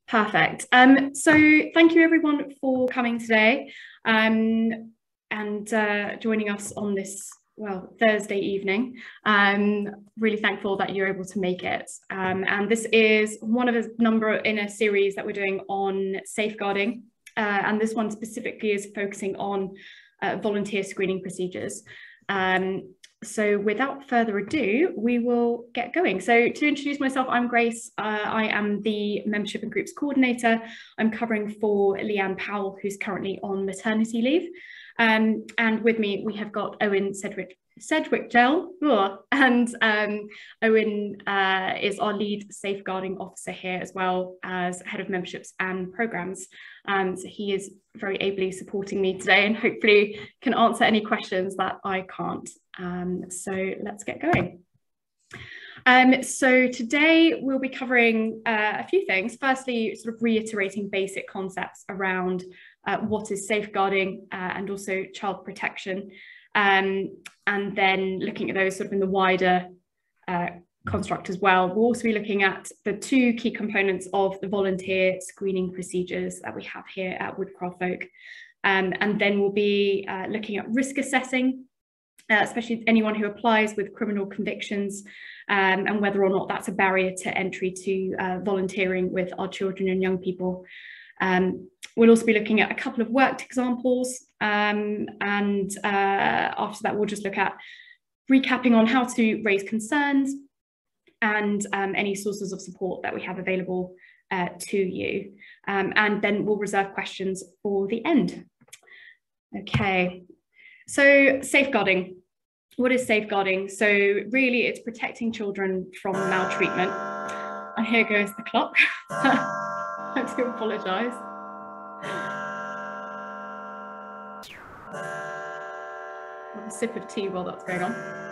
Perfect. So thank you everyone for coming today and joining us on this, well, Thursday evening. Really thankful that you're able to make it. And this is one of a number in a series that we're doing on safeguarding. And this one specifically is focusing on volunteer screening procedures. So without further ado, we will get going. So to introduce myself, I'm Grace. I am the Membership and Groups Coordinator. I'm covering for Leanne Powell, who's currently on maternity leave. And with me, we have got Owen Sedgwick-Jell, and Owen is our lead safeguarding officer here, as well as head of memberships and programs. So he is very ably supporting me today and hopefully can answer any questions that I can't. So let's get going. So today we'll be covering a few things. Firstly, sort of reiterating basic concepts around what is safeguarding and also child protection, and then looking at those sort of in the wider construct as well. We'll also be looking at the two key components of the volunteer screening procedures that we have here at Woodcraft Folk, and then we'll be looking at risk assessing, especially anyone who applies with criminal convictions, and whether or not that's a barrier to entry to volunteering with our children and young people. We'll also be looking at a couple of worked examples, and after that we'll just look at recapping on how to raise concerns and any sources of support that we have available to you. And then we'll reserve questions for the end. Okay, so safeguarding. What is safeguarding? So really it's protecting children from maltreatment. And here goes the clock. I do apologise. Have a sip of tea while that's going on.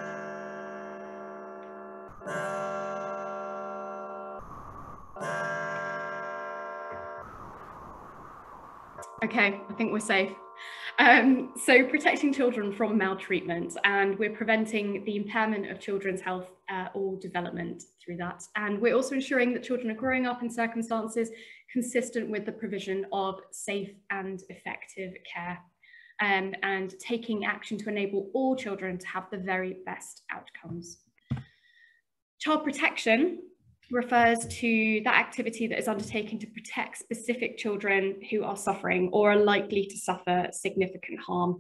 Okay, I think we're safe. So protecting children from maltreatment, and we're preventing the impairment of children's health or development through that. And we're also ensuring that children are growing up in circumstances consistent with the provision of safe and effective care, and taking action to enable all children to have the very best outcomes. Child protection refers to that activity that is undertaken to protect specific children who are suffering or are likely to suffer significant harm.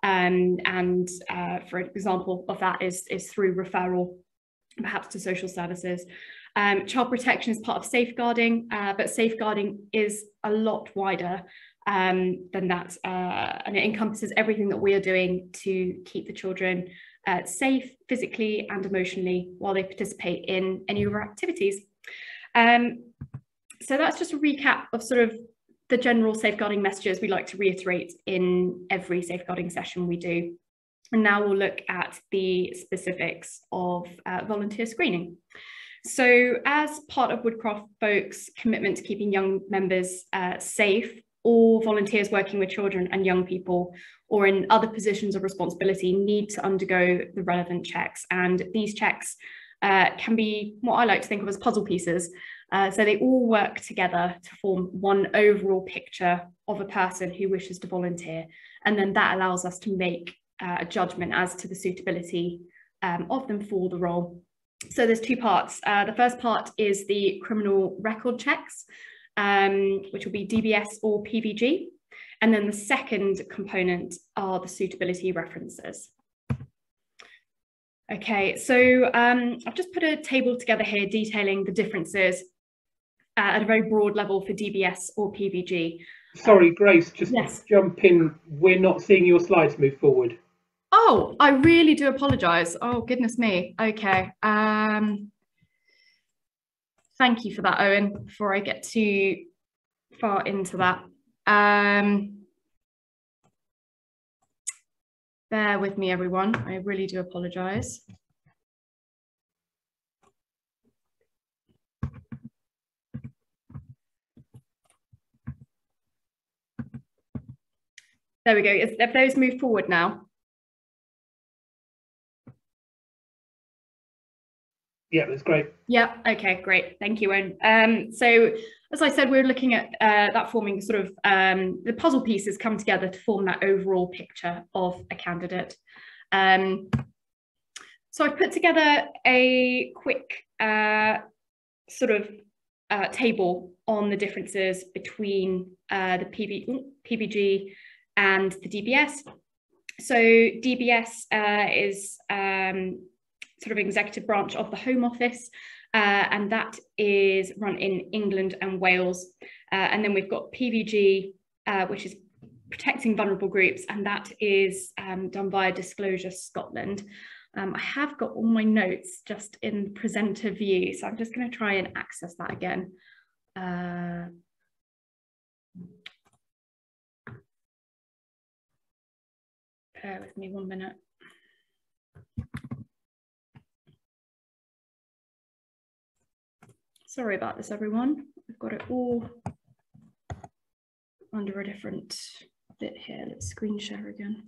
For example of that is through referral, perhaps to social services. Child protection is part of safeguarding, but safeguarding is a lot wider than that, and it encompasses everything that we are doing to keep the children safe physically and emotionally while they participate in any of our activities. So that's just a recap of sort of the general safeguarding messages we like to reiterate in every safeguarding session we do. And now we'll look at the specifics of volunteer screening. So as part of Woodcraft Folk's commitment to keeping young members safe, all volunteers working with children and young people or in other positions of responsibility need to undergo the relevant checks. And these checks can be what I like to think of as puzzle pieces. So they all work together to form one overall picture of a person who wishes to volunteer. And then that allows us to make a judgment as to the suitability of them for the role. So there's two parts. The first part is the criminal record checks, which will be DBS or PVG. And then the second component are the suitability references. Okay, so I've just put a table together here detailing the differences at a very broad level for DBS or PVG. Sorry, Grace, just yes. Jump in. We're not seeing your slides move forward. Oh, I really do apologise. Oh, goodness me. Okay. Thank you for that, Owen, before I get too far into that. Bear with me, everyone. I really do apologise. There we go. Have those moved forward now? Yeah, that's great. Yeah, okay, great. Thank you, Owen. So as I said, we're looking at that forming sort of the puzzle pieces come together to form that overall picture of a candidate. So I've put together a quick sort of table on the differences between the PBG and the DBS. So DBS is sort of executive branch of the Home Office, and that is run in England and Wales. And then we've got PVG, which is protecting vulnerable groups, and that is done via Disclosure Scotland. I have got all my notes just in presenter view, so I'm just going to try and access that again. Bear with me 1 minute. Sorry about this, everyone. I've got it all under a different bit here. Let's screen share again.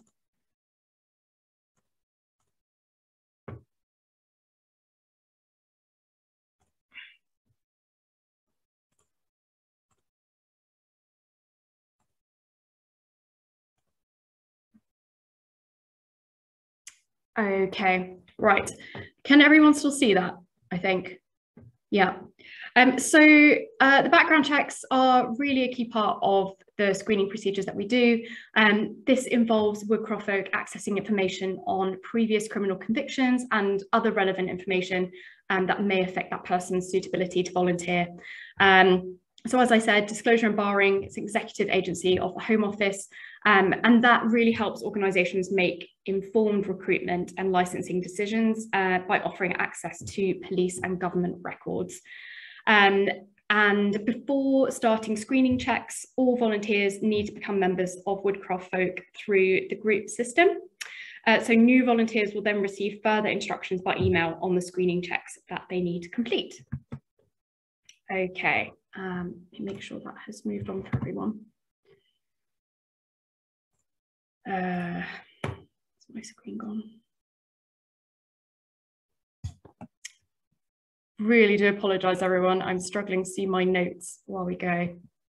Okay, right. Can everyone still see that? I think. Yeah. So the background checks are really a key part of the screening procedures that we do. This involves Woodcraft Folk accessing information on previous criminal convictions and other relevant information that may affect that person's suitability to volunteer. So as I said, disclosure and barring, it's executive agency of the Home Office, and that really helps organisations make informed recruitment and licensing decisions by offering access to police and government records. And before starting screening checks, all volunteers need to become members of Woodcraft Folk through the group system. So new volunteers will then receive further instructions by email on the screening checks that they need to complete. Okay, make sure that has moved on for everyone. Is my screen gone? Really do apologise, everyone. I'm struggling to see my notes while we go.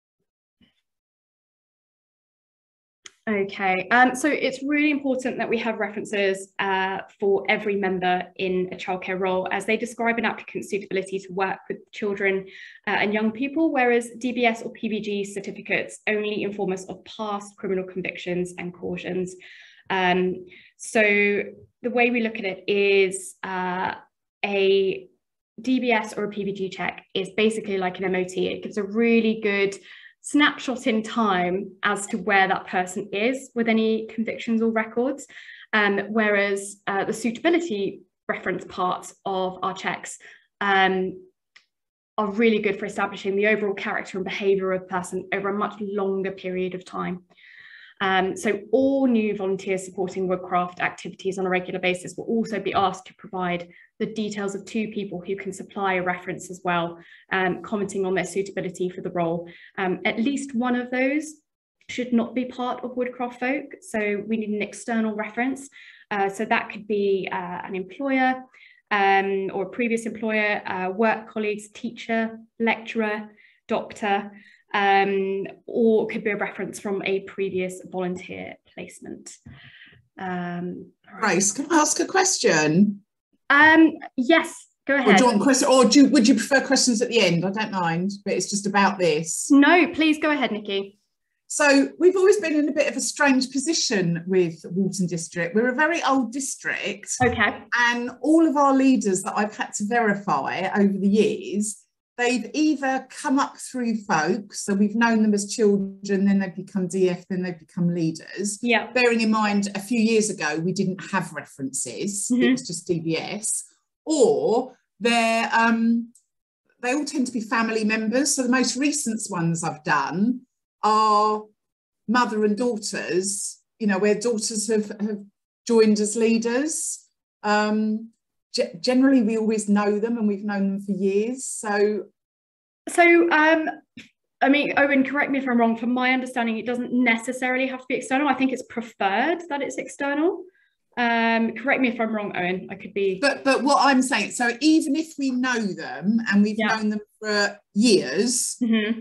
Okay, so it's really important that we have references for every member in a childcare role, as they describe an applicant's suitability to work with children and young people, whereas DBS or PVG certificates only inform us of past criminal convictions and cautions. So the way we look at it is a DBS or a PVG check is basically like an MOT. It gives a really good snapshot in time as to where that person is with any convictions or records, whereas the suitability reference parts of our checks are really good for establishing the overall character and behaviour of a person over a much longer period of time. So all new volunteers supporting Woodcraft activities on a regular basis will also be asked to provide the details of 2 people who can supply a reference as well, commenting on their suitability for the role. At least one of those should not be part of Woodcraft Folk, so we need an external reference. So that could be an employer or a previous employer, work colleagues, teacher, lecturer, doctor, or it could be a reference from a previous volunteer placement. Grace, can I ask a question? Yes, go ahead. Or do you want question, or would you prefer questions at the end? I don't mind, but it's just about this. No, please go ahead, Nikki. So we've always been in a bit of a strange position with Walton District. We're a very old district. Okay. And all of our leaders that I've had to verify over the years, they've either come up through folk, so we've known them as children, then they've become DF, then they've become leaders. Yeah. Bearing in mind, a few years ago, we didn't have references. Mm-hmm. It was just DBS. Or they all tend to be family members. So the most recent ones I've done are mother and daughters, you know, where daughters have joined as leaders. Generally, we always know them and we've known them for years. So I mean, Owen, correct me if I'm wrong. From my understanding, it doesn't necessarily have to be external. I think it's preferred that it's external. Correct me if I'm wrong, Owen. I could be. But what I'm saying, so even if we know them and we've known them for years,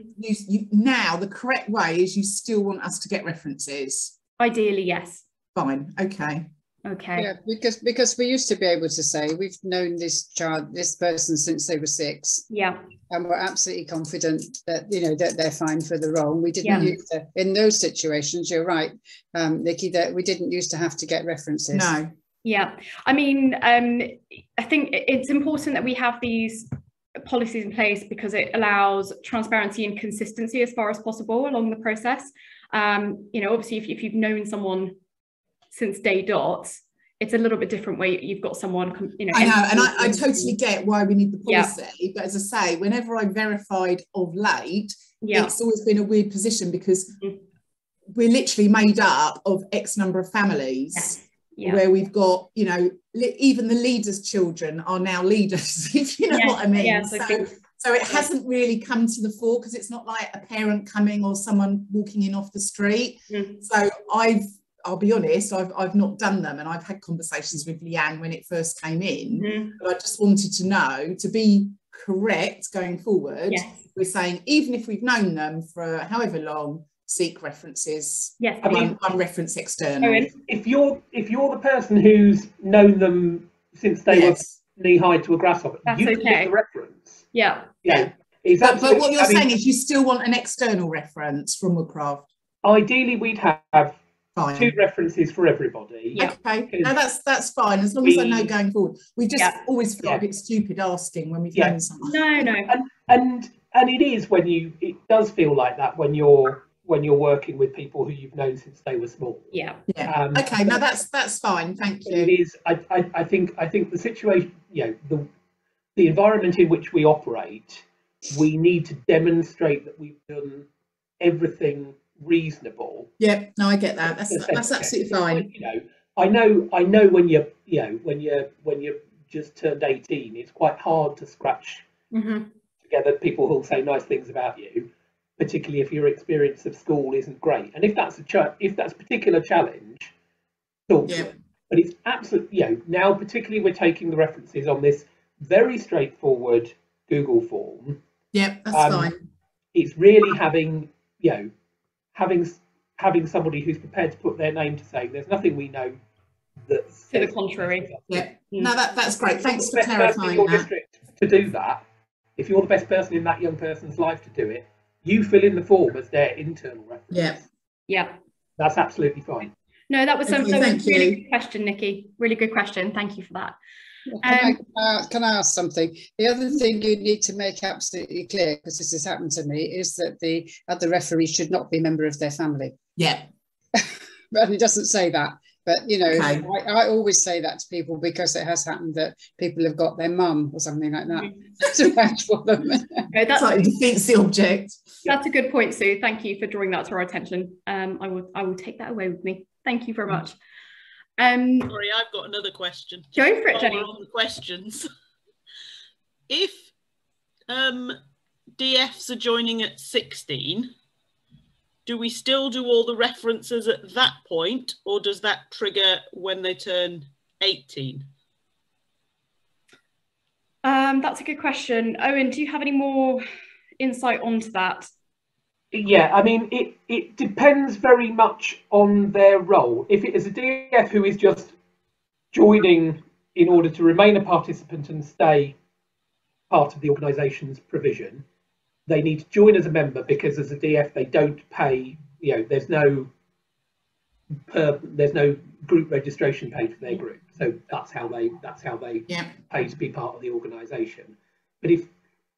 now the correct way is you still want us to get references. Ideally, yes. Fine. Okay. Okay. Yeah, because we used to be able to say we've known this person since they were 6. Yeah. And we're absolutely confident that, you know, that they're fine for the role. We didn't used to, in those situations, you're right, Nikki, that we didn't used to have to get references. No. Yeah. I mean, I think it's important that we have these policies in place because it allows transparency and consistency as far as possible along the process. You know, obviously, if you've known someone since day dot, it's a little bit different where you've got someone, you know. I know, and I totally get why we need the policy, but as I say, whenever I verified of late, it's always been a weird position because we're literally made up of X number of families where we've got, you know, even the leaders' children are now leaders, if you know what I mean. So it hasn't really come to the fore because it's not like a parent coming or someone walking in off the street. So I'll be honest, I've not done them, and I've had conversations with Leanne when it first came in, but I just wanted to know, to be correct going forward, we're saying even if we've known them for however long, seek references. Yes, I mean, one reference external. If you're the person who's known them since they were knee high to a grasshopper, you can get the reference. Yeah. But what you're saying is you still want an external reference from Woodcraft. Ideally, we'd have 2 references for everybody. Okay, no, that's fine as long as I know going forward. We just always feel a bit stupid asking when we've known someone. No. And it is when it does feel like that when you're working with people who you've known since they were small. Okay, no, that's fine. Thank you. It is. I think the situation, you know, the environment in which we operate, we need to demonstrate that we've done everything reasonable. No, I get that. That's absolutely fine. You know, I know when you're just turned 18, it's quite hard to scratch together people who'll say nice things about you, particularly if your experience of school isn't great. And if that's a particular challenge, talk to them. But it's absolutely, you know, now particularly we're taking the references on this very straightforward Google form. That's fine. It's really having somebody who's prepared to put their name to saying there's nothing we know that's to the contrary. No, that's great. Thanks for clarifying your district to do that. If you're the best person in that young person's life to do it, you fill in the form as their internal reference. That's absolutely fine. No, that was a really good question, Nikki. Really good question. Thank you for that. Can I ask something? The other thing you need to make absolutely clear, because this has happened to me, is that the other referee should not be a member of their family. But it doesn't say that. But, you know, I always say that to people because it has happened that people have got their mum or something like that to vouch for them. That's like defeats the object. That's a good point, Sue. Thank you for drawing that to our attention. I will take that away with me. Thank you very much. Sorry, I've got another question. Go for it, Jenny. On the questions. If DFs are joining at 16, do we still do all the references at that point, or does that trigger when they turn 18? That's a good question. Owen, do you have any more insight onto that? Yeah, I mean, it depends very much on their role. If it is a DF who is just joining in order to remain a participant and stay part of the organisation's provision, they need to join as a member because as a DF they don't pay. You know, there's no group registration paid for their group, so that's how they pay to be part of the organisation. But if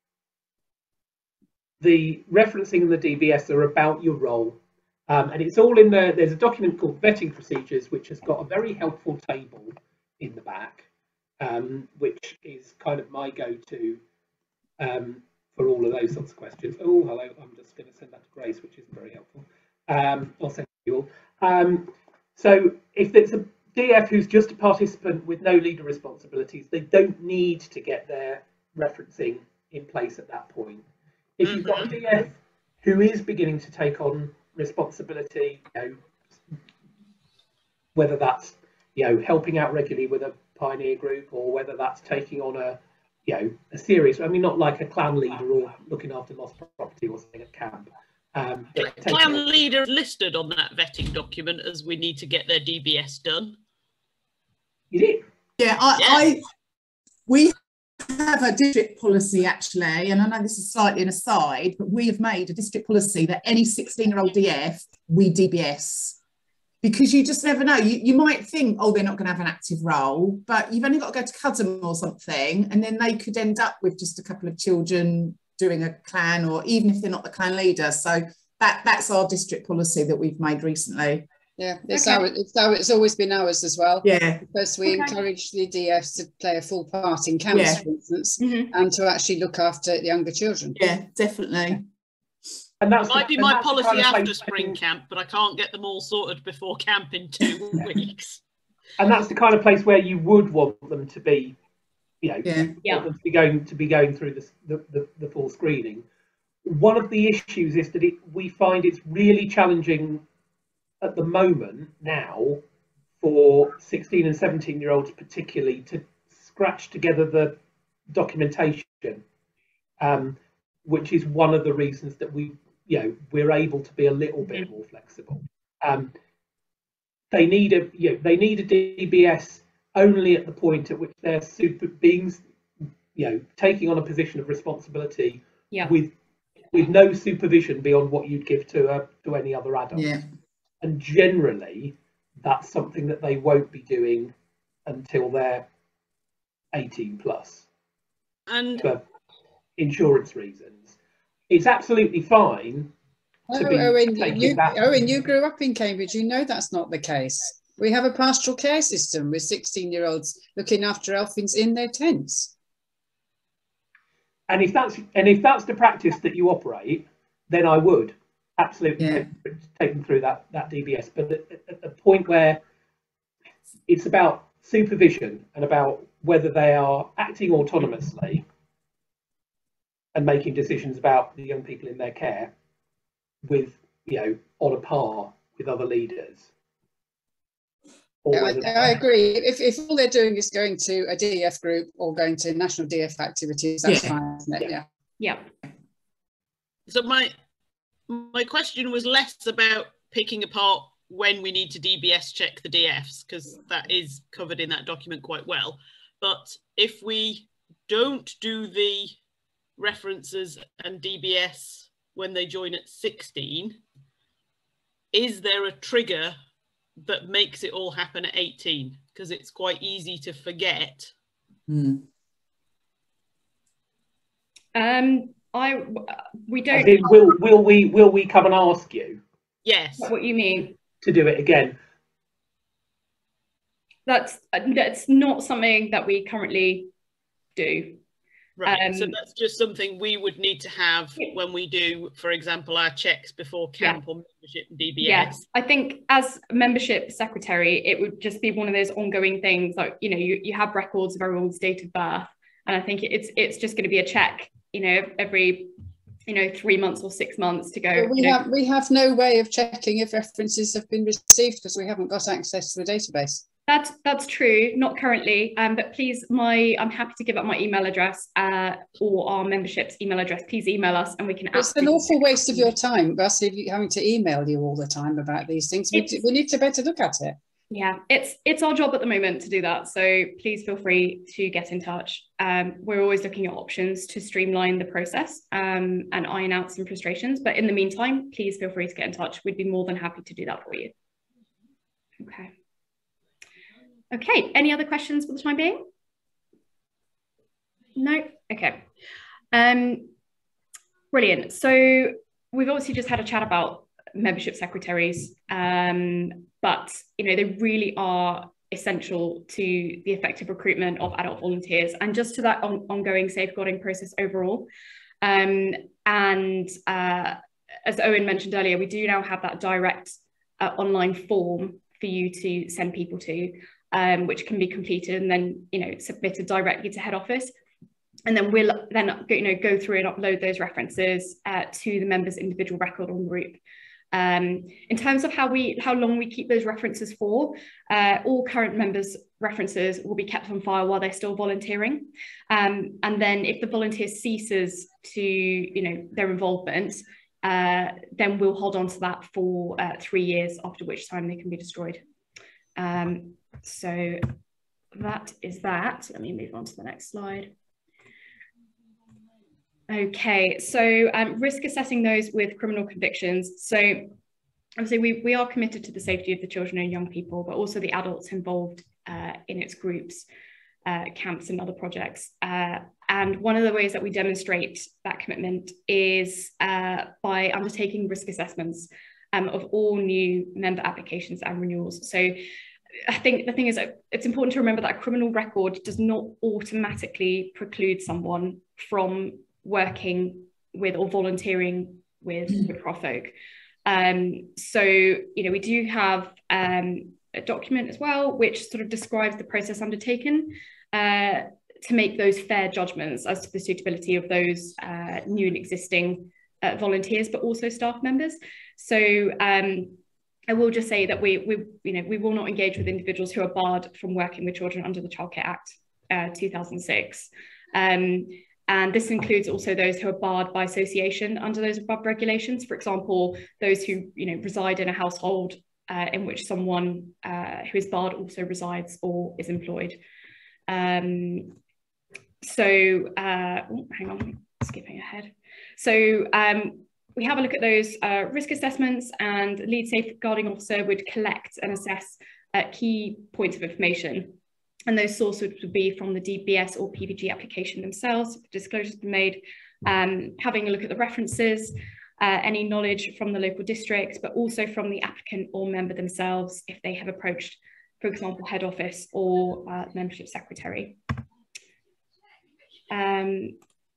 the referencing and the DBS are about your role, and it's all in there. There's a document called Vetting Procedures, which has got a very helpful table in the back, which is kind of my go-to for all of those sorts of questions. Oh, hello, I'm just going to send that to Grace, which isn't very helpful. I'll send it to you all. So if it's a DF who's just a participant with no leader responsibilities, they don't need to get their referencing in place at that point. If you've got a DF who is beginning to take on responsibility, you know, whether that's helping out regularly with a pioneer group, or whether that's taking on a serious, I mean, not like a clan leader or looking after lost property or something at camp. Clan leader listed on that vetting document as we need to get their DBS done. You did? Yeah, we have a district policy actually, and I know this is slightly an aside, but we have made a district policy that any 16-year-old DF, we DBS. Because you just never know. You might think, oh, they're not going to have an active role, but you've only got to go to Cudham or something, and then they could end up with just a couple of children doing a clan, or even if they're not the clan leader. So that's our district policy that we've made recently. Yeah, it's always been ours as well. Yeah, because we encourage the DFs to play a full part in camps, for instance, and to actually look after younger children. Yeah, definitely. And that might be my policy after spring camp, but I can't get them all sorted before camp in 2 weeks. And that's the kind of place where you would want them to be, want them to be going through the full screening. One of the issues is that we find it's really challenging at the moment now for 16 and 17-year-olds particularly to scratch together the documentation, which is one of the reasons that we're able to be a little bit more flexible. They need a DBS only at the point at which they're taking on a position of responsibility with no supervision beyond what you'd give to any other adult. Yeah. And generally, that's something that they won't be doing until they're 18 plus. And for insurance reasons. It's absolutely fine to be Owen, you grew up in Cambridge. You know that's not the case. We have a pastoral care system with 16-year-olds looking after elfins in their tents. And if that's the practice that you operate, then I would absolutely take them through that DBS. But at the point where it's about supervision and about whether they are acting autonomously and making decisions about the young people in their care with, on a par with other leaders. I agree. If all they're doing is going to a DF group or going to national DF activities, that's fine, isn't it? Yeah. So my question was less about picking apart when we need to DBS check the DFs, because that is covered in that document quite well. But if we don't do the references and DBS when they join at 16, is there a trigger that makes it all happen at 18? Because it's quite easy to forget. We don't. Will we come and ask you? Yes. What you mean? To do it again. That's not something that we currently do. Right, so that's just something we would need to have when we do, for example, our checks before camp or membership and DBS. Yes, I think as membership secretary, it would just be one of those ongoing things. Like, you have records of everyone's date of birth, and I think it's just going to be a check, every 3 months or 6 months to go. We have no way of checking if references have been received because we haven't got access to the database. That's true, not currently, but please, I'm happy to give up my email address or our membership's email address. Please email us and we can. It's an awful waste of your time, Russ, if you're having to email you all the time about these things. We need to better look at it. Yeah, it's our job at the moment to do that. So please feel free to get in touch. We're always looking at options to streamline the process and iron out some frustrations. But in the meantime, please feel free to get in touch. We'd be more than happy to do that for you. Okay, any other questions for the time being? No? Okay. Brilliant. So we've obviously just had a chat about membership secretaries, but they really are essential to the effective recruitment of adult volunteers and just to that ongoing safeguarding process overall. As Owen mentioned earlier, we do now have that direct online form for you to send people to, which can be completed and then submitted directly to head office, and then we'll then go through and upload those references to the member's individual record on group. In terms of how long we keep those references for, all current members' references will be kept on file while they're still volunteering. And then if the volunteer ceases to, their involvement, then we'll hold on to that for 3 years, after which time they can be destroyed. So that is that. Let me move on to the next slide. Okay, so risk assessing those with criminal convictions. So obviously we are committed to the safety of the children and young people, but also the adults involved in its groups, camps and other projects. And one of the ways that we demonstrate that commitment is by undertaking risk assessments of all new member applications and renewals. So I think the thing is that it's important to remember that a criminal record does not automatically preclude someone from working with or volunteering with Woodcraft Folk. So, we do have a document as well, which sort of describes the process undertaken to make those fair judgments as to the suitability of those new and existing volunteers, but also staff members. So I will just say that we will not engage with individuals who are barred from working with children under the Childcare Act 2006. And this includes also those who are barred by association under those above regulations. For example, those who reside in a household in which someone who is barred also resides or is employed. Hang on, skipping ahead. So we have a look at those risk assessments, and the lead safeguarding officer would collect and assess key points of information. And those sources would be from the DBS or PVG application themselves, if disclosures been made, having a look at the references, any knowledge from the local district, but also from the applicant or member themselves if they have approached, for example, head office or membership secretary. All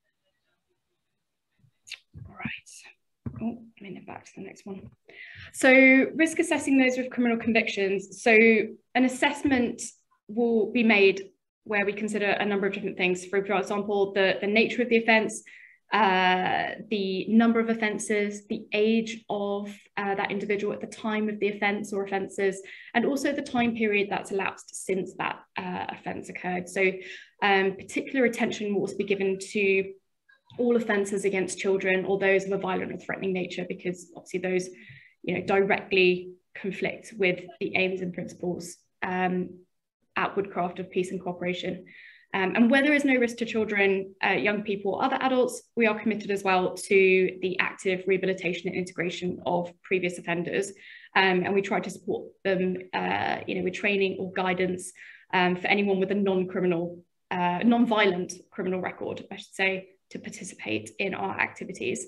right. Oh, I'm in it back to the next one. So risk assessing those with criminal convictions. So an assessment will be made where we consider a number of different things. For example, the nature of the offence, the number of offences, the age of that individual at the time of the offence or offences, and also the time period that's elapsed since that offence occurred. So particular attention will also be given to all offences against children or those of a violent or threatening nature, because obviously those directly conflict with the aims and principles at Woodcraft of peace and cooperation. And where there is no risk to children, young people, or other adults, we are committed as well to the active rehabilitation and integration of previous offenders. And we try to support them, with training or guidance for anyone with a non-violent criminal record, I should say, to participate in our activities.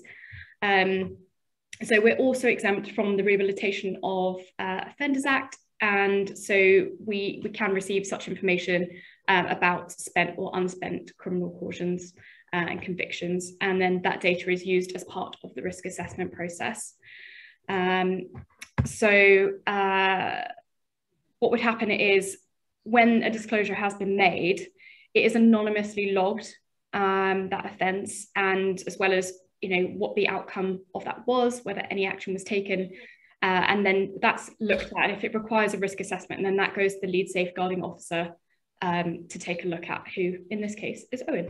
So we're also exempt from the Rehabilitation of Offenders Act. And so we can receive such information about spent or unspent criminal cautions and convictions. And then that data is used as part of the risk assessment process. What would happen is when a disclosure has been made, it is anonymously logged, that offence, and as well as what the outcome of that was, whether any action was taken. And then that's looked at, and if it requires a risk assessment, then that goes to the lead safeguarding officer to take a look at, who in this case is Owen.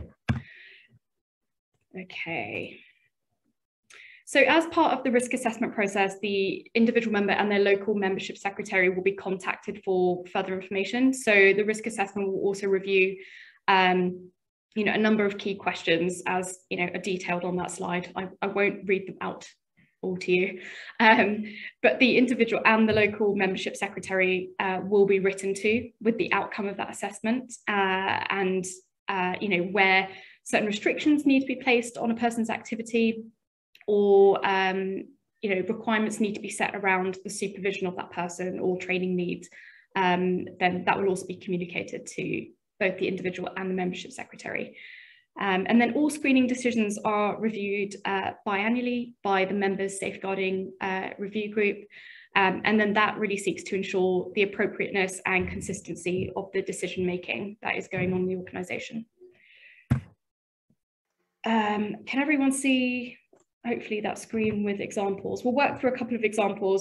Okay. So as part of the risk assessment process, the individual member and their local membership secretary will be contacted for further information. So the risk assessment will also review a number of key questions, as are detailed on that slide. I won't read them out all to you, but the individual and the local membership secretary will be written to with the outcome of that assessment, and where certain restrictions need to be placed on a person's activity, or requirements need to be set around the supervision of that person or training needs, then that will also be communicated to both the individual and the membership secretary. And then all screening decisions are reviewed biannually by the members' safeguarding review group. And then that really seeks to ensure the appropriateness and consistency of the decision making that is going on in the organisation. Can everyone see hopefully that screen with examples. We'll work through a couple of examples.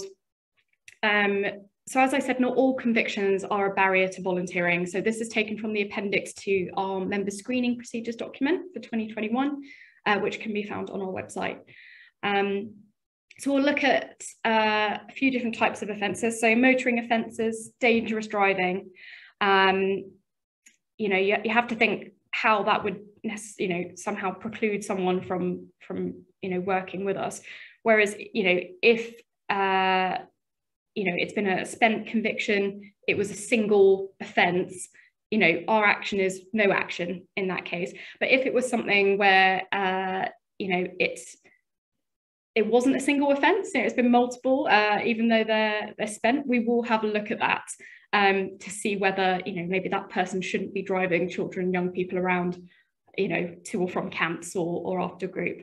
So as I said, not all convictions are a barrier to volunteering. So this is taken from the appendix to our member screening procedures document for 2021, which can be found on our website. So we'll look at a few different types of offences. So motoring offences, dangerous driving. You know, you have to think how that would, you know, somehow preclude someone from you know, working with us. Whereas, you know, if you know, it's been a spent conviction, it was a single offence, you know, our action is no action in that case. But if it was something where, you know, it wasn't a single offence, you know, it's been multiple, even though they're spent, we will have a look at that to see whether, you know, maybe that person shouldn't be driving children, young people around, you know, to or from camps or after group.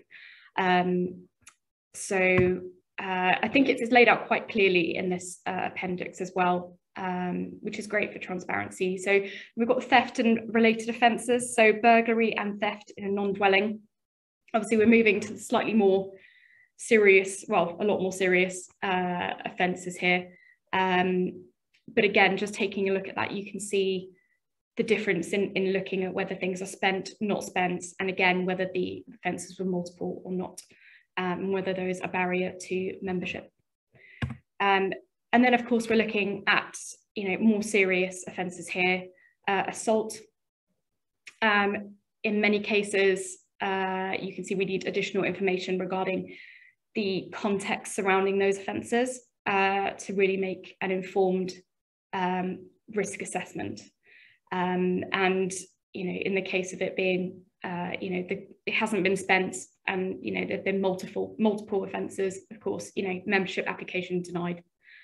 So I think it's laid out quite clearly in this appendix as well, which is great for transparency. So we've got theft and related offences, so burglary and theft in a non-dwelling. Obviously, we're moving to slightly more serious, well, a lot more serious offences here. But again, just taking a look at that, you can see the difference in looking at whether things are spent, not spent, and again, whether the offences were multiple or not. And whether there is a barrier to membership. And then, of course, we're looking at, you know, more serious offences here, assault. In many cases, you can see we need additional information regarding the context surrounding those offences to really make an informed risk assessment. And, you know, in the case of it being, you know, it hasn't been spent, and, you know, there've been multiple offences, of course, you know, membership application denied,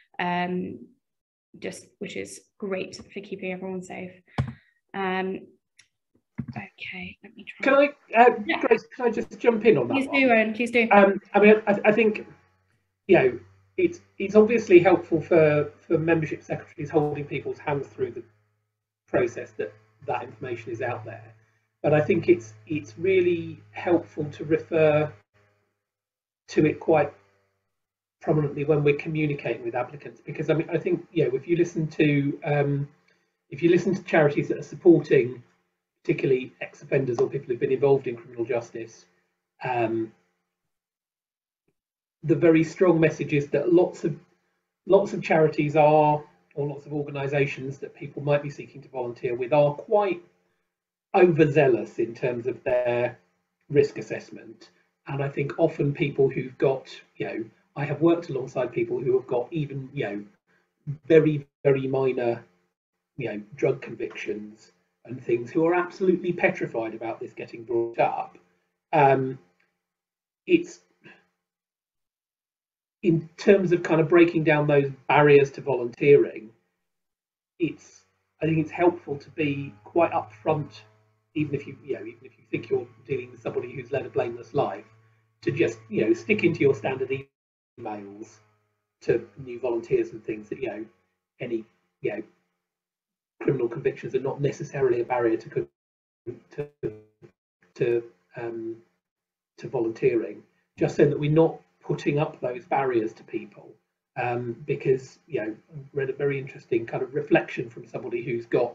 which is great for keeping everyone safe. Okay, let me try. Can I, yeah. Grace, can I just jump in on that? Please do, Owen, please do. I mean, I think, you know, it's obviously helpful for membership secretaries holding people's hands through the process that information is out there. But I think it's really helpful to refer to it quite prominently when we're communicating with applicants, because I mean, I think, you know, if you listen to charities that are supporting particularly ex-offenders or people who've been involved in criminal justice, the very strong message is that lots of charities or lots of organisations that people might be seeking to volunteer with are quite overzealous in terms of their risk assessment. And I think often people who've got, you know, I have worked alongside people who have got even, you know, very, very minor, you know, drug convictions and things, who are absolutely petrified about this getting brought up. It's, in terms of kind of breaking down those barriers to volunteering, I think it's helpful to be quite upfront, even if you think you're dealing with somebody who's led a blameless life, to just, you know, stick into your standard emails to new volunteers and things that, you know, any, you know, criminal convictions are not necessarily a barrier to volunteering, just so that we're not putting up those barriers to people. Because, you know, I read a very interesting kind of reflection from somebody who's got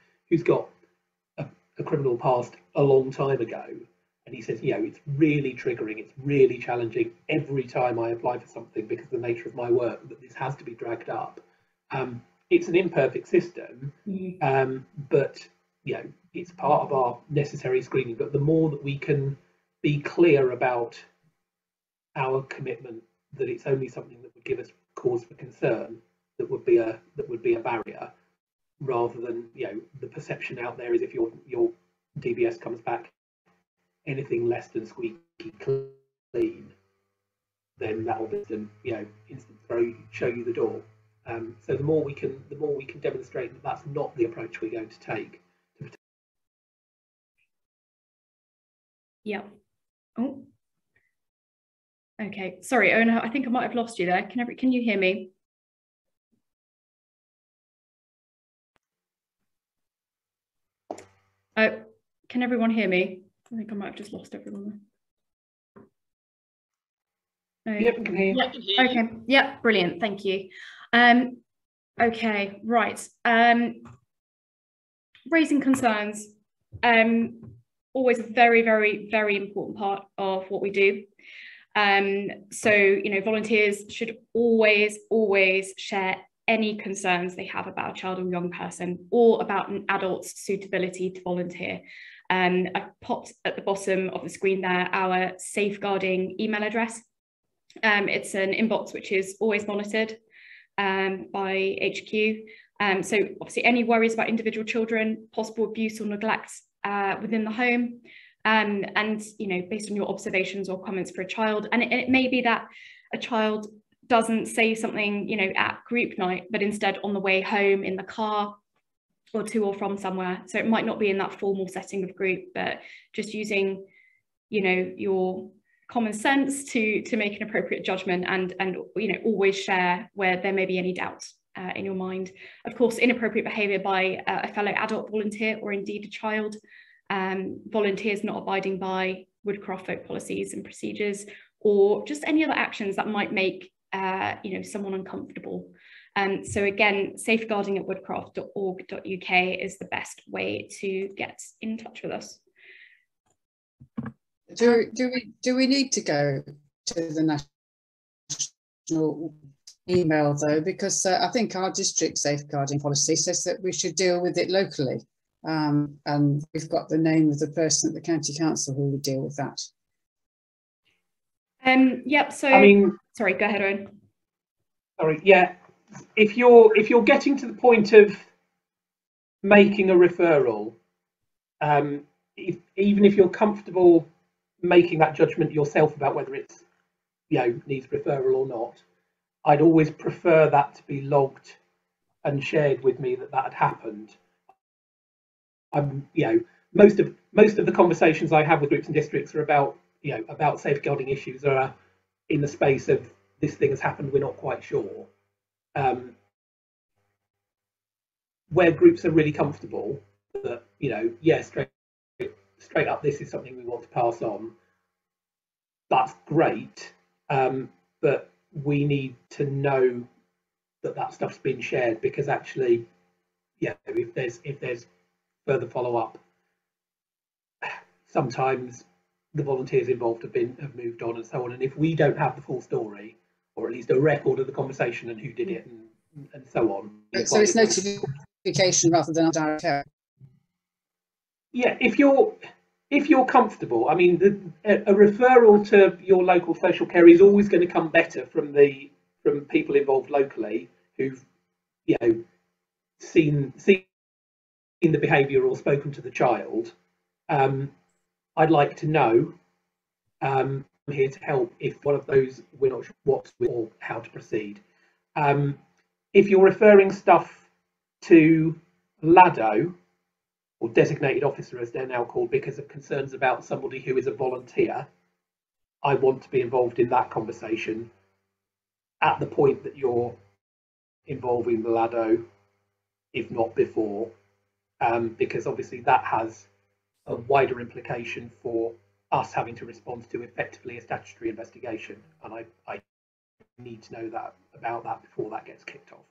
a criminal past a long time ago, and he says, you know, it's really triggering, it's really challenging every time I apply for something, because of the nature of my work, that this has to be dragged up. It's an imperfect system, but, you know, it's part of our necessary screening. But the more that we can be clear about our commitment, that it's only something that would give us cause for concern, that would be a barrier, rather than, you know, the perception out there is if your DBS comes back anything less than squeaky clean, then that will instant, you know, show you the door. So the more we can demonstrate that that's not the approach we're going to take. Yeah. Oh. Okay. Sorry, Owen. I think I might have lost you there. Can you hear me? Oh, can everyone hear me? I think I might have just lost everyone there. Yep, we can hear you. I can hear you. Okay, yep, brilliant, thank you. Okay, right. Raising concerns, always a very, very, very important part of what we do. So, you know, volunteers should always share any concerns they have about a child or young person or about an adult's suitability to volunteer. I've popped at the bottom of the screen there our safeguarding email address. It's an inbox which is always monitored by HQ. So obviously any worries about individual children, possible abuse or neglect within the home, and you know, based on your observations or comments for a child, and it may be that a child doesn't say something, you know, at group night, but instead on the way home in the car or to or from somewhere. So it might not be in that formal setting of group, but just using, you know, your common sense to make an appropriate judgment, and you know, always share where there may be any doubts in your mind. Of course, inappropriate behaviour by a fellow adult volunteer or indeed a child, volunteers not abiding by Woodcraft Folk policies and procedures, or just any other actions that might make you know, someone uncomfortable. So again, safeguarding@woodcraft.org.uk is the best way to get in touch with us. Do we need to go to the national email though? Because I think our district safeguarding policy says that we should deal with it locally, and we've got the name of the person at the county council who would deal with that. Yep. So I mean, sorry, go ahead, Owen. Sorry. Yeah. If you're getting to the point of making a referral, even if you're comfortable making that judgment yourself about whether it's, you know, needs referral or not, I'd always prefer that to be logged and shared with me that had happened. You know, most of the conversations I have with groups and districts are about, you know, about safeguarding issues are in the space of this thing has happened, we're not quite sure. Where groups are really comfortable that, you know, yeah, straight up, this is something we want to pass on, that's great, but we need to know that stuff's been shared, because actually, yeah, if there's further follow-up, sometimes the volunteers involved have moved on and so on, and if we don't have the full story, or at least a record of the conversation and who did it and so on. So it's notification rather than a direct care. Yeah, if you're comfortable, I mean, a referral to your local social care is always going to come better from people involved locally who've, you know, seen the behaviour or spoken to the child. I'd like to know. I'm here to help if one of those we're not sure what or how to proceed. If you're referring stuff to LADO, or designated officer as they're now called, because of concerns about somebody who is a volunteer, I want to be involved in that conversation at the point that you're involving the LADO, if not before, because obviously that has a wider implication for us having to respond to effectively a statutory investigation, and I need to know about that before that gets kicked off.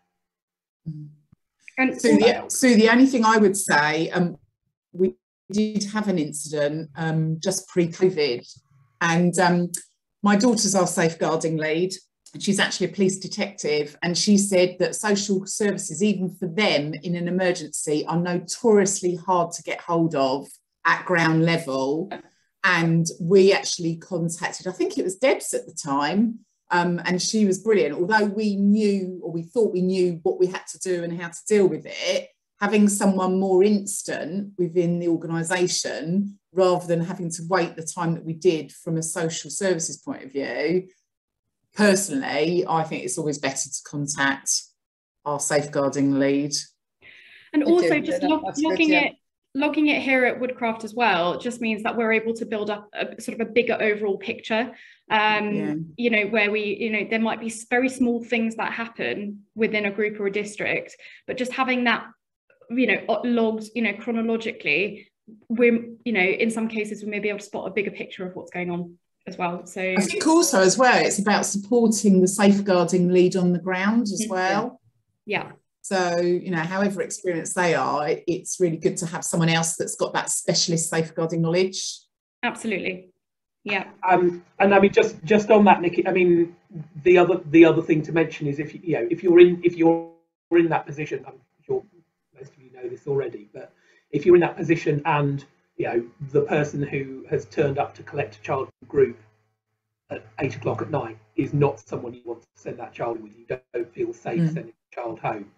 And so the only thing I would say, we did have an incident just pre-COVID, and my daughter's our safeguarding lead, and she's actually a police detective, and she said that social services, even for them in an emergency, are notoriously hard to get hold of at ground level. And we actually contacted, I think it was Debs at the time, and she was brilliant. Although we knew, or we thought we knew what we had to do and how to deal with it, having someone more instant within the organisation rather than having to wait the time that we did from a social services point of view, personally, I think it's always better to contact our safeguarding lead. And also just logging it here at Woodcraft as well just means that we're able to build up a sort of a bigger overall picture, you know, where we, you know, there might be very small things that happen within a group or a district, but just having that, you know, logged, you know, chronologically, we're, you know, in some cases we may be able to spot a bigger picture of what's going on as well. So I think also as well, it's about supporting the safeguarding lead on the ground as well. Yeah. So, you know, however experienced they are, it's really good to have someone else that's got that specialist safeguarding knowledge. Absolutely. Yeah. And I mean, just on that, Nikki, I mean, the other thing to mention is if you're in that position, I'm sure most of you know this already, but if you're in that position and the person who has turned up to collect a child from group at 8 o'clock at night is not someone you want to send that child with, you don't feel safe sending the child home.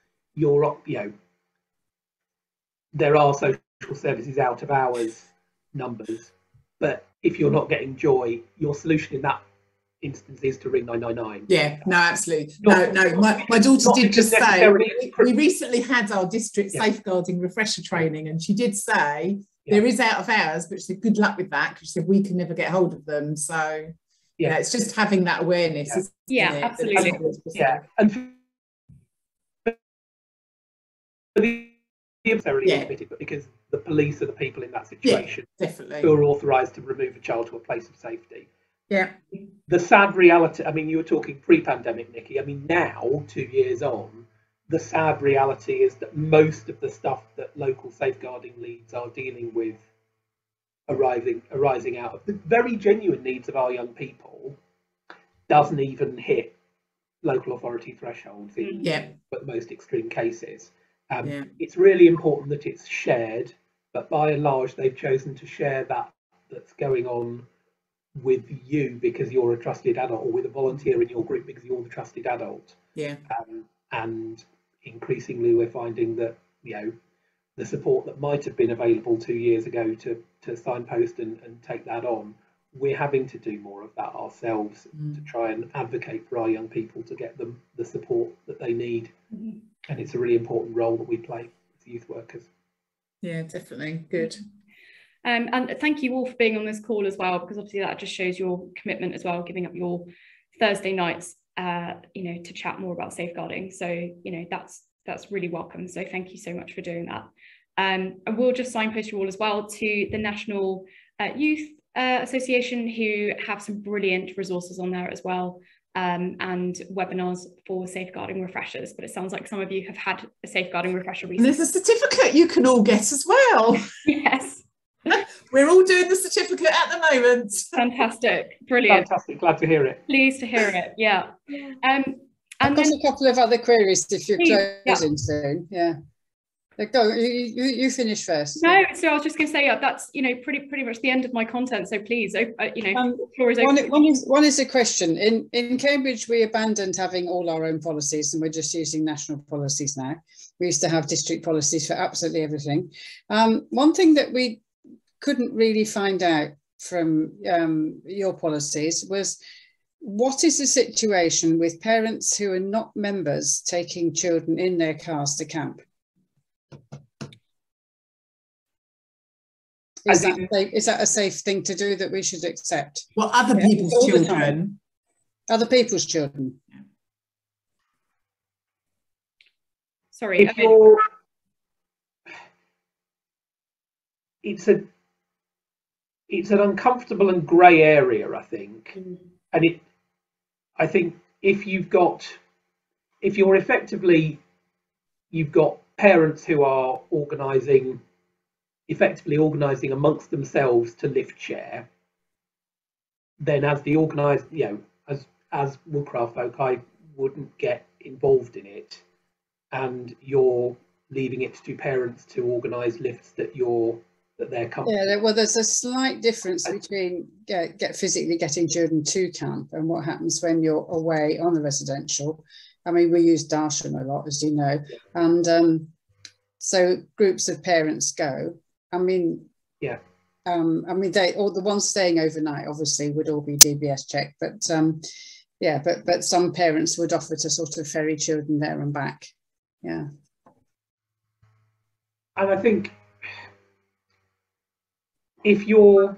There are social services out of hours numbers, but if you're not getting joy, your solution in that instance is to ring 999. Yeah, no, absolutely. No, my daughter did just say, we recently had our district safeguarding refresher training, and she did say there is out of hours, but she said good luck with that, because she said we can never get hold of them. So it's just having that awareness. Absolutely. And admitted, but because the police are the people in that situation who are authorised to remove a child to a place of safety. Yeah. The sad reality, I mean, you were talking pre-pandemic, Nikki. I mean, now, 2 years on, the sad reality is that most of the stuff that local safeguarding leads are dealing with arising out of the very genuine needs of our young people doesn't even hit local authority thresholds in but the most extreme cases. It's really important that it's shared, but by and large they've chosen to share that's going on with you because you're a trusted adult, or with a volunteer in your group because you're the trusted adult. And increasingly we're finding that the support that might have been available 2 years ago to signpost and take that on, we're having to do more of that ourselves to try and advocate for our young people to get them the support that they need. And it's a really important role that we play as youth workers. Yeah, definitely. Good. And thank you all for being on this call as well, because obviously that just shows your commitment as well, giving up your Thursday nights, to chat more about safeguarding. So, that's really welcome. So thank you so much for doing that. And we'll just signpost you all as well to the National Youth Association, who have some brilliant resources on there as well, and webinars for safeguarding refreshers. But it sounds like some of you have had a safeguarding refresher recently. And there's a certificate you can all get as well. Yes. We're all doing the certificate at the moment. Fantastic. Brilliant. Fantastic. Glad to hear it. Pleased to hear it. Yeah. I've got a couple of other queries if you're closing soon. Yeah. Go. You finish first. No, so I was just going to say that's pretty much the end of my content. So please, the floor is open. One is a question. In Cambridge, we abandoned having all our own policies, and we're just using national policies now. We used to have district policies for absolutely everything. One thing that we couldn't really find out from your policies was, what is the situation with parents who are not members taking children in their cars to camp? Is that a safe thing to do that we should accept? Well, other people's children. Other people's children. Sorry. It's an uncomfortable and grey area, I think. And I think if you've got parents who are effectively organising amongst themselves to lift share, then as the organised, as Woodcraft Folk, I wouldn't get involved in it, and you're leaving it to parents to organise lifts that they're comfortable. Yeah, well, there's a slight difference between physically getting children to camp and what happens when you're away on the residential. I mean, we use Darshan a lot, as you know, and so groups of parents go. I mean, the ones staying overnight obviously would all be DBS checked, but but some parents would offer to sort of ferry children there and back. Yeah. And I think if you're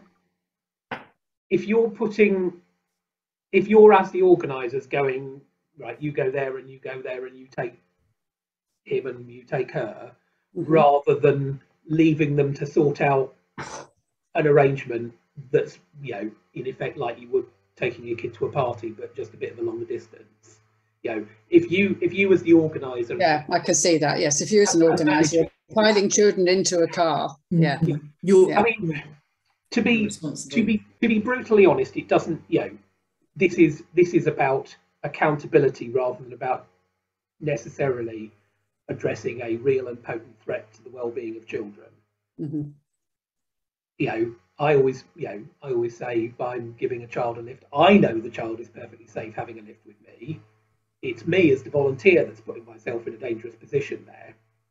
as the organisers going, right, you go there and you go there and you take him and you take her, rather than leaving them to sort out an arrangement that's in effect like you would taking your kid to a party, but just a bit of a longer distance. You know, if you as the organizer, yeah, I can see that. Yes, if you as an organizer piling children into a car, yeah, I mean, to be brutally honest, it doesn't. You know, this is about accountability rather than about necessarily addressing a real and potent threat to the well-being of children. Mm-hmm. You know, I always say if I'm giving a child a lift, I know the child is perfectly safe having a lift with me. It's me as the volunteer that's putting myself in a dangerous position there.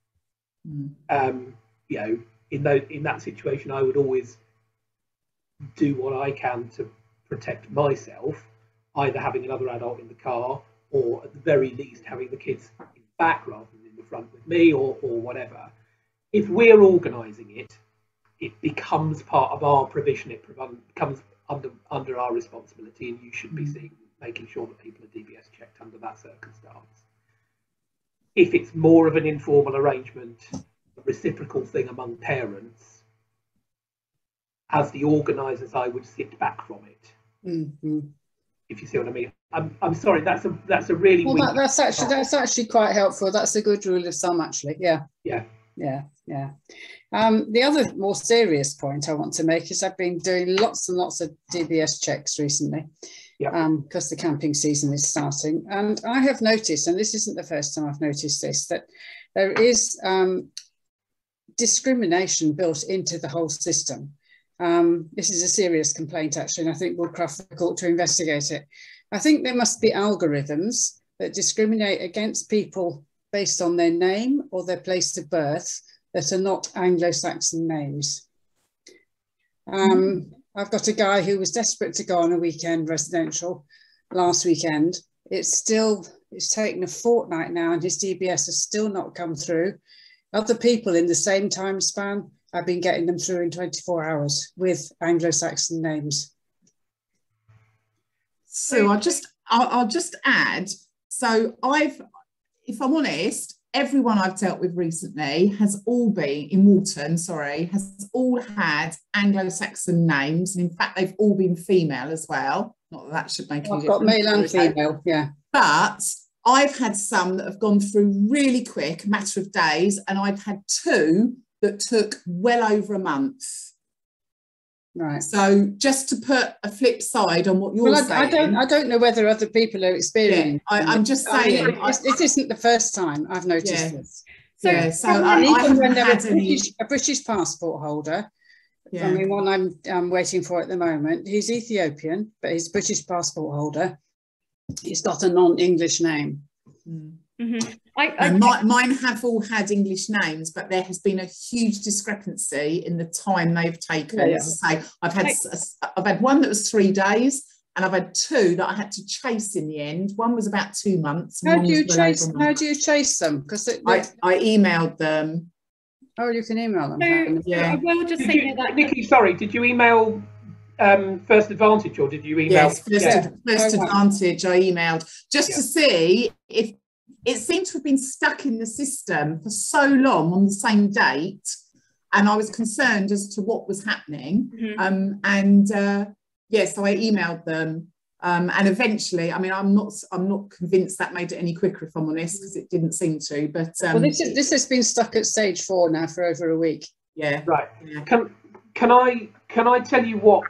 You know, in that situation, I would always do what I can to protect myself, either having another adult in the car, or at the very least having the kids in the back rather than in the front with me, or whatever. If we're organising it, it becomes part of our provision. It comes under our responsibility, and you should be making sure that people are DBS checked under that circumstance. If it's more of an informal arrangement, a reciprocal thing among parents, as the organisers, I would sit back from it. Mm-hmm. If you see what I mean. I'm sorry. That's a really. Well, that's actually quite helpful. That's a good rule of thumb, actually. Yeah. Yeah. Yeah. Yeah. The other more serious point I want to make is I've been doing lots and lots of DBS checks recently. Yeah. Because the camping season is starting, and I have noticed, and this isn't the first time I've noticed this, that there is discrimination built into the whole system. This is a serious complaint, actually, and I think Woodcraft Folk ought to investigate it. I think there must be algorithms that discriminate against people based on their name or their place of birth that are not Anglo-Saxon names. I've got a guy who was desperate to go on a weekend residential last weekend. It's taken a fortnight now, and his DBS has still not come through. Other people in the same time span, I've been getting them through in 24 hours with Anglo-Saxon names. So I'll just add. So if I'm honest, everyone I've dealt with recently has all been in Walton, has all had Anglo-Saxon names, and in fact they've all been female as well. Not that should make any difference. I've got male and female, yeah. But I've had some that have gone through really quick, a matter of days, and I've had two that took well over a month. Right. So just to put a flip side on what you're saying. I don't know whether other people are experiencing. Yeah, I'm just saying. It isn't the first time I've noticed this. So even when they're a British passport holder, yeah. I mean, one I'm waiting for at the moment, he's Ethiopian, but he's a British passport holder. He's got a non-English name. Mine have all had English names, but there has been a huge discrepancy in the time they've taken. As I say, I've had one that was 3 days, and I've had two that I had to chase in the end. One was about 2 months. How do you chase them? Because I emailed them. Oh, you can email them. I will just say that. Nikki, sorry, did you email First Advantage, or did you email? Yes, First Advantage. I emailed just to see if. It seemed to have been stuck in the system for so long on the same date, and I was concerned as to what was happening. So I emailed them, and eventually, I mean, I'm not convinced that made it any quicker, if I'm honest, because it didn't seem to. But well, this has been stuck at stage 4 now for over a week. Yeah. Right. Yeah. Can I tell you what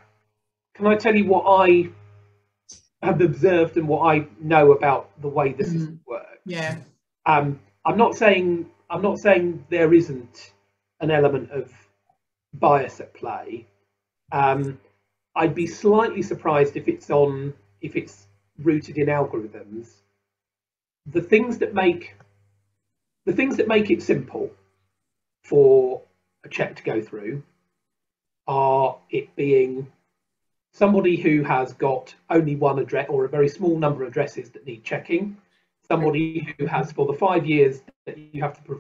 I have observed and what I know about the way the system works? Yeah. I'm not saying there isn't an element of bias at play. I'd be slightly surprised if it's rooted in algorithms. The things that make it simple for a check to go through are it being somebody who has got only one address or a very small number of addresses that need checking. Somebody who has, for the 5 years that you have to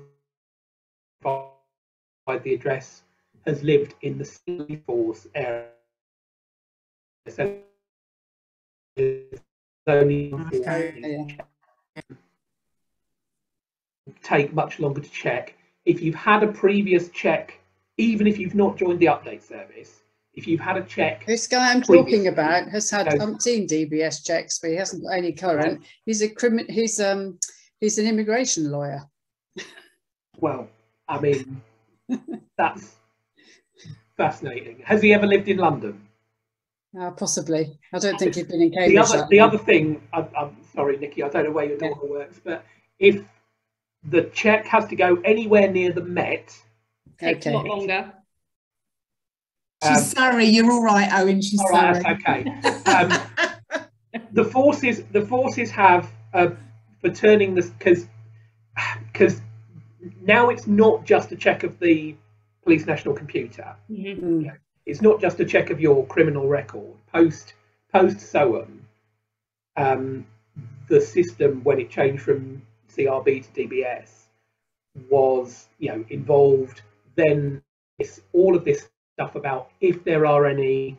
provide the address, has lived in the Sea Force area. So only take much longer to check. If you've had a previous check, even if you've not joined the update service, if you've had a check. This guy I'm talking about has had umpteen DBS checks, but he hasn't got any current. He's an immigration lawyer. Well, I mean, that's fascinating. Has he ever lived in London? Possibly. I don't think he's been in Cambridge. The other thing, I'm sorry, Nikki, I don't know where your daughter works, but if the check has to go anywhere near the Met, takes a lot longer. She's sorry, you're all right, Owen. She's all sorry. Right, that's okay. The forces have for turning this, because now it's not just a check of the police national computer. Mm-hmm. It's not just a check of your criminal record. Post SOAM, the system when it changed from CRB to DBS was involved then all of this stuff about if there are any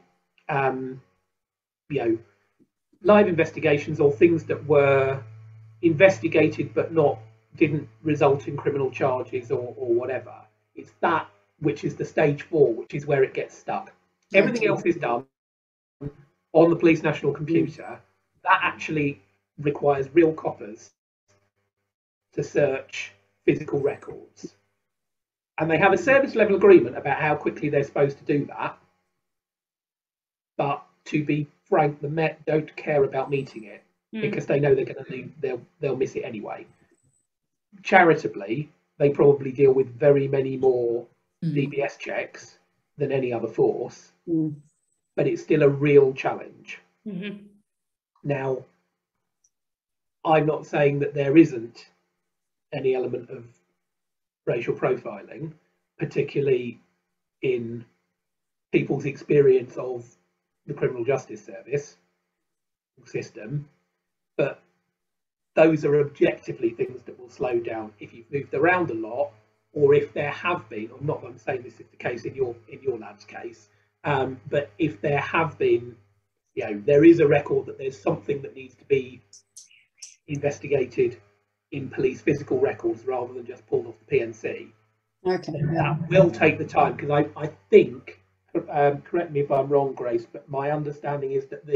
live investigations or things that were investigated but didn't result in criminal charges or whatever. It's that which is the stage 4, which is where it gets stuck. Everything else is done on the police national computer. That actually requires real coppers to search physical records. And they have a service level agreement about how quickly they're supposed to do that. But to be frank, the Met don't care about meeting it because they know they'll miss it anyway. Charitably, they probably deal with very many more DBS checks than any other force, but it's still a real challenge. Mm-hmm. Now, I'm not saying that there isn't any element of racial profiling, particularly in people's experience of the criminal justice service system, but those are objectively things that will slow down if you've moved around a lot, or if there have been. I'm saying this is the case in your lab's case, but if there have been, there is a record that there's something that needs to be investigated in police physical records rather than just pulled off the PNC. Okay. That will take the time, because I think, correct me if I'm wrong, Grace, but my understanding is that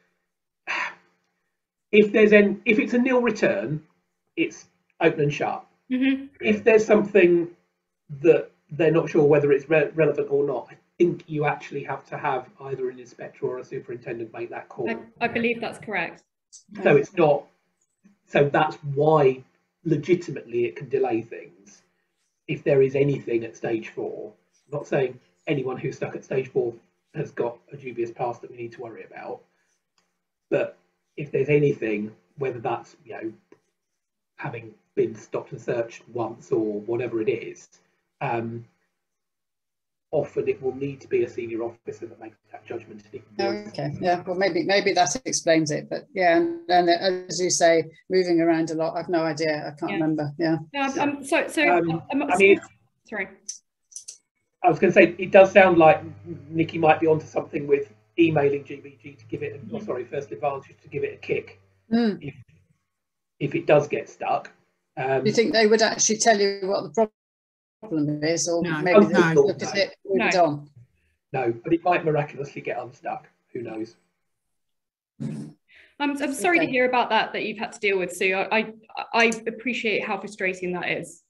if it's a nil return, it's open and shut. Mm-hmm. If there's something that they're not sure whether it's relevant or not, I think you actually have to have either an inspector or a superintendent make that call. I believe that's correct. So it's not. So that's why legitimately it can delay things. If there is anything at stage 4, I'm not saying anyone who's stuck at stage 4 has got a dubious past that we need to worry about, but if there's anything, whether that's having been stopped and searched once or whatever it is, often it will need to be a senior officer that makes that judgment. Okay, yeah, well maybe that explains it, but yeah, and as you say, moving around a lot, I've no idea, I can't remember. Yeah. No, sorry. I was going to say, it does sound like Nikki might be onto something with emailing GBG to give it, First Advantage to give it a kick if it does get stuck. Do you think they would actually tell you what the problem is, or maybe look at it, move it on? No, but it might miraculously get unstuck. Who knows? I'm sorry to hear about that you've had to deal with, Sue. I appreciate how frustrating that is.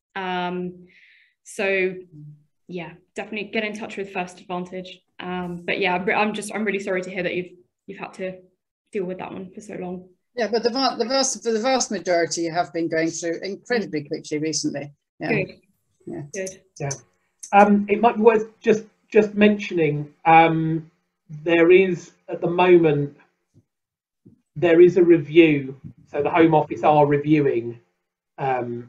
So yeah, definitely get in touch with First Advantage. But yeah, I'm really sorry to hear that you've had to deal with that one for so long. Yeah, but the vast majority have been going through incredibly quickly recently. Yeah. Good. Yeah. Good. Yeah. It might be worth just mentioning, there is at the moment, there is a review. So the Home Office are reviewing the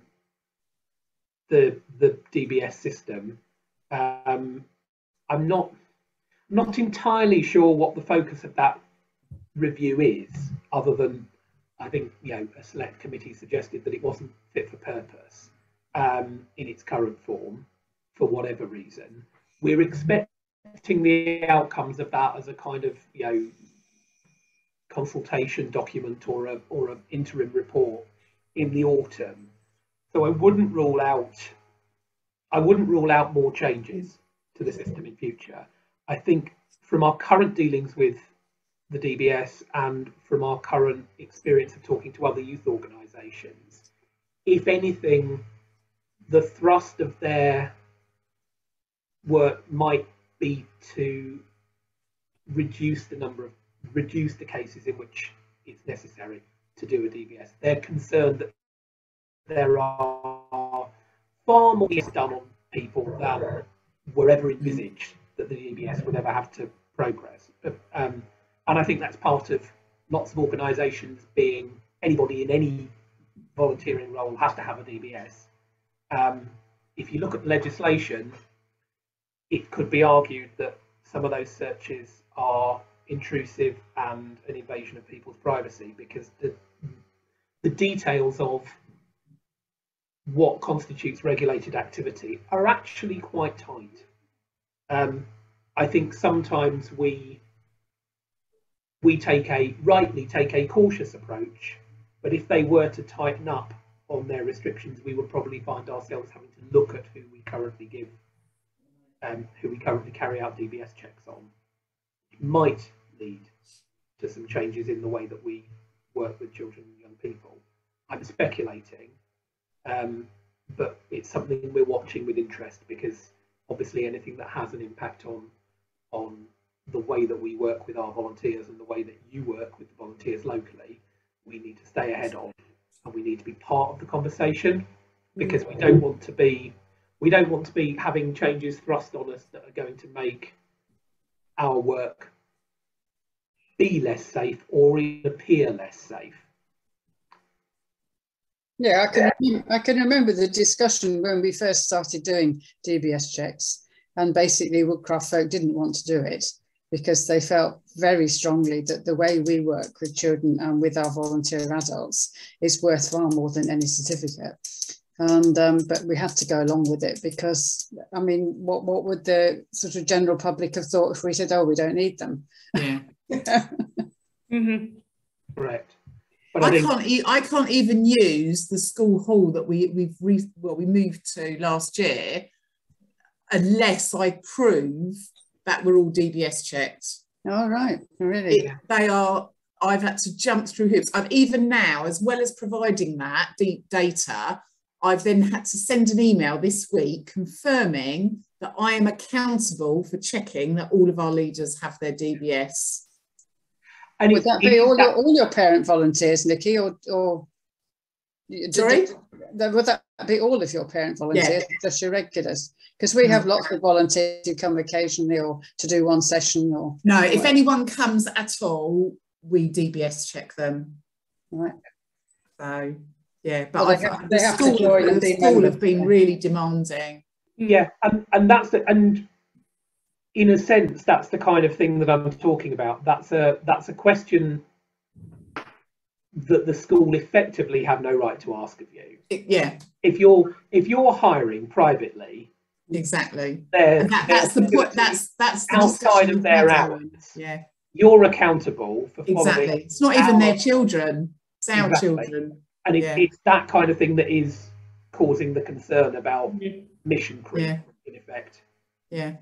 DBS system. I'm not entirely sure what the focus of that review is, other than I think a select committee suggested that it wasn't fit for purpose in its current form for whatever reason. We're expecting the outcomes of that as a kind of consultation document or an interim report in the autumn. So I wouldn't rule out more changes to the system in future. I think from our current dealings with the DBS and from our current experience of talking to other youth organisations, if anything, the thrust of their work might be to reduce the cases in which it's necessary to do a DBS. They're concerned that there are far more done on people than were ever envisaged that the DBS would ever have to progress. And I think that's part of lots of organisations being, anybody in any volunteering role has to have a DBS. If you look at the legislation, it could be argued that some of those searches are intrusive and an invasion of people's privacy, because the details of what constitutes regulated activity are actually quite tight. I think sometimes we rightly take a cautious approach, but if they were to tighten up on their restrictions, we would probably find ourselves having to look at who we currently carry out DBS checks on. It might lead to some changes in the way that we work with children and young people. I'm speculating, but it's something we're watching with interest, because obviously anything that has an impact on the way that we work with our volunteers and the way that you work with the volunteers locally, we need to stay ahead of, and we need to be part of the conversation, because we don't want to be having changes thrust on us that are going to make our work be less safe or even appear less safe. Yeah, I can remember the discussion when we first started doing DBS checks, and basically Woodcraft Folk didn't want to do it because they felt very strongly that the way we work with children and with our volunteer adults is worth far more than any certificate. And but we had to go along with it, because I mean, what would the sort of general public have thought if we said, oh, we don't need them? Yeah. Correct. But I can't even use the school hall that we moved to last year unless I prove that we're all DBS checked. Oh, right, really? I've had to jump through hoops. I've even now, as well as providing that deep data, I've then had to send an email this week confirming that I am accountable for checking that all of our leaders have their DBS. And would that be all your parent volunteers, Nikki, or sorry? Would that be all of your parent volunteers, just your regulars? Because we have lots of volunteers who come occasionally, or to do one session, or no. If anyone comes at all, we DBS check them. Right. So yeah, but they have to join and the school have been really demanding. Yeah, and that's and in a sense, that's the kind of thing that I'm talking about. That's a question that the school effectively have no right to ask of you. Yeah. If you're hiring privately, exactly. That's the point. That's outside of their hours. Yeah. You're accountable for following. Exactly. It's not even their children. It's our children. And it's that kind of thing that is causing the concern about mission creep, in effect. Yeah.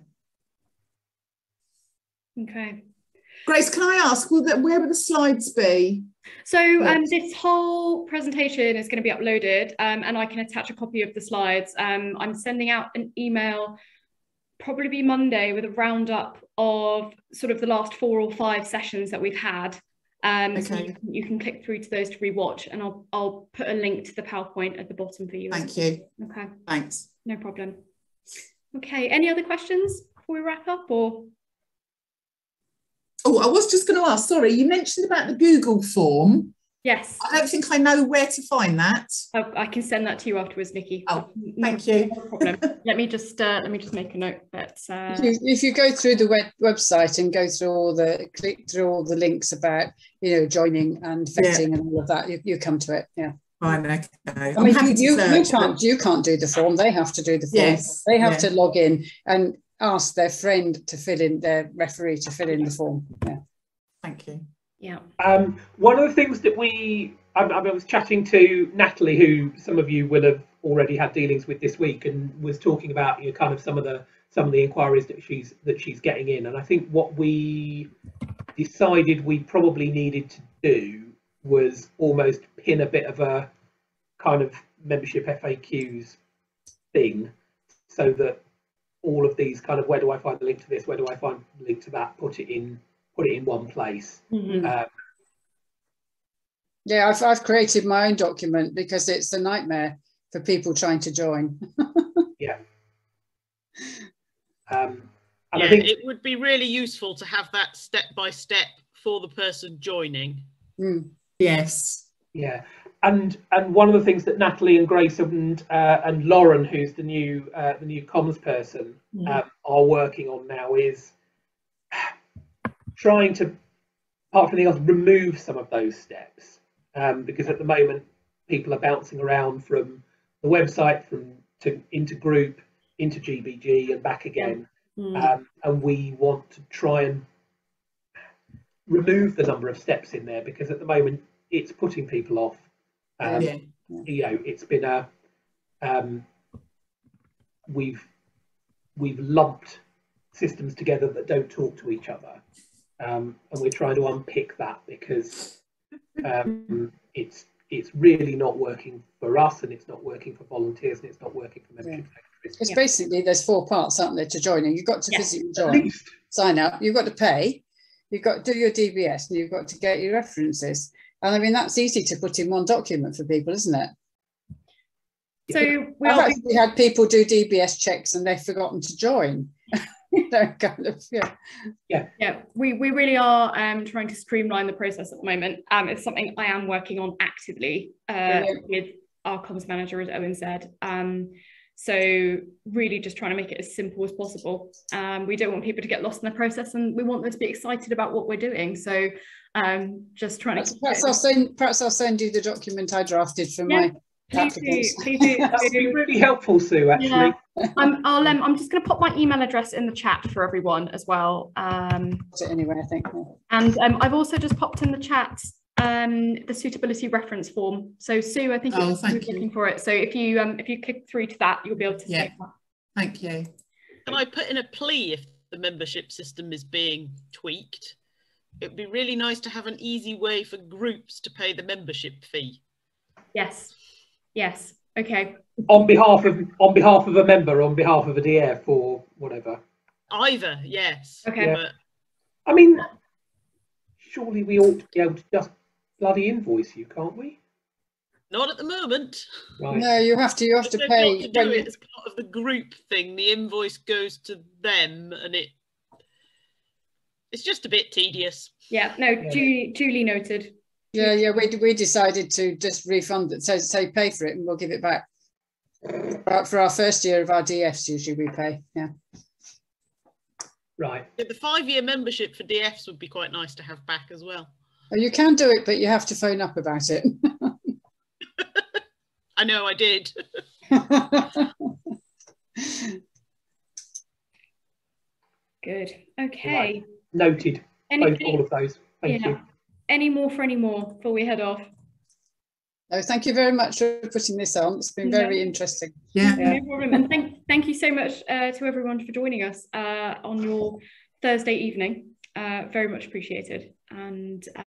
Okay. Grace, can I ask, where will the slides be? So this whole presentation is going to be uploaded, and I can attach a copy of the slides. I'm sending out an email, probably be Monday, with a roundup of sort of the last 4 or 5 sessions that we've had. So you can click through to those to rewatch, and I'll put a link to the PowerPoint at the bottom for you. Thank you. Okay. Thanks. No problem. Okay. Any other questions before we wrap up, or? Oh, I was just going to ask, sorry, you mentioned about the Google form. Yes. I don't think I know where to find that. Oh, I can send that to you afterwards, Nikki. Oh, thank you. No problem. let me just make a note that if you go through the website and click through all the links about, joining and vetting and all of that, you come to it. Yeah. Fine, okay. I mean, you can't do the form. They have to do the form. Yes. They have to log in and ask their friend to fill in, their referee to fill in the form. Yeah. Thank you. Yeah. One of the things that I was chatting to Natalie, who some of you will have already had dealings with this week, and was talking about kind of some of the some of the inquiries that she's getting in. And I think what we decided we probably needed to do was almost pin a bit of a kind of membership FAQs thing, so that all of these kind of, where do I find the link to this, where do I find the link to that, put it in one place. Yeah, I've created my own document because it's a nightmare for people trying to join. Yeah. I think it would be really useful to have that step by step for the person joining. Yes. Yeah, and one of the things that Natalie and Grace and Lauren, who's the new comms person, are working on now is trying to, apart from anything else, remove some of those steps, because at the moment people are bouncing around from the website into group, into GBG and back again. And we want to try and remove the number of steps in there, because at the moment it's putting people off. You know, it's been a we've lumped systems together that don't talk to each other, and we're trying to unpick that, because it's really not working for us, and it's not working for volunteers, and it's not working for membership secretaries. It's basically, there's 4 parts, aren't there, to joining. You've got to physically join, sign up, you've got to pay, you've got to do your DBS, and you've got to get your references. And I mean, that's easy to put in one document for people, isn't it? So I've actually had people do DBS checks and they've forgotten to join. You know, kind of, yeah. We really are trying to streamline the process at the moment. It's something I am working on actively with our comms manager, as Owen said. So really just trying to make it as simple as possible. We don't want people to get lost in the process, and we want them to be excited about what we're doing. So just trying to perhaps I'll send you the document I drafted for my applicants. Please do. That would be really helpful, Sue, actually. I'm just going to pop my email address in the chat for everyone as well. Anyway, I think. And I've also just popped in the chat the suitability reference form. So Sue, I think you're looking for it. So if you click through to that, you'll be able to see that. Thank you. Can I put in a plea if the membership system is being tweaked? It'd be really nice to have an easy way for groups to pay the membership fee. Yes. Okay. On behalf of a member, on behalf of a DF, or whatever. Either, yes. Okay. Yeah. But I mean, surely we ought to be able to just bloody invoice you, can't we? not at the moment. Right. No, you have to pay. To do it as part of the group thing. The invoice goes to them, and it's just a bit tedious. Yeah, no, duly noted. Yeah, we decided to just refund it, say pay for it, and we'll give it back. For our first year of our DFs, usually we pay. Yeah. Right. The 5-year membership for DFs would be quite nice to have back as well. Well, you can do it, but you have to phone up about it. I know, I did. Good. Okay. Right. Noted. All of those. Thank you. Any more before we head off? No, thank you very much for putting this on. It's been very interesting. Yeah. No problem. And thank you so much to everyone for joining us on your Thursday evening. Very much appreciated. And